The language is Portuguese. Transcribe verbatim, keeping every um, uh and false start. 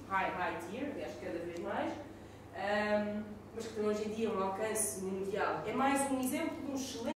high, high tier, aliás, cada vez mais, um, mas que tem hoje em dia um alcance mundial. É mais um exemplo de um excelente